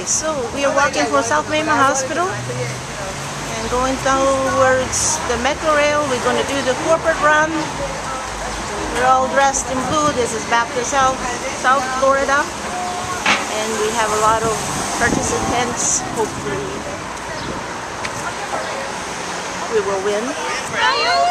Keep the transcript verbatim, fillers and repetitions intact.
Okay, so we are walking from South Mema Hospital and going towards the Metro Rail. We're going to do the corporate run. We're all dressed in blue. This is Baptist Health, South Florida, and we have a lot of participants. Hopefully we will win.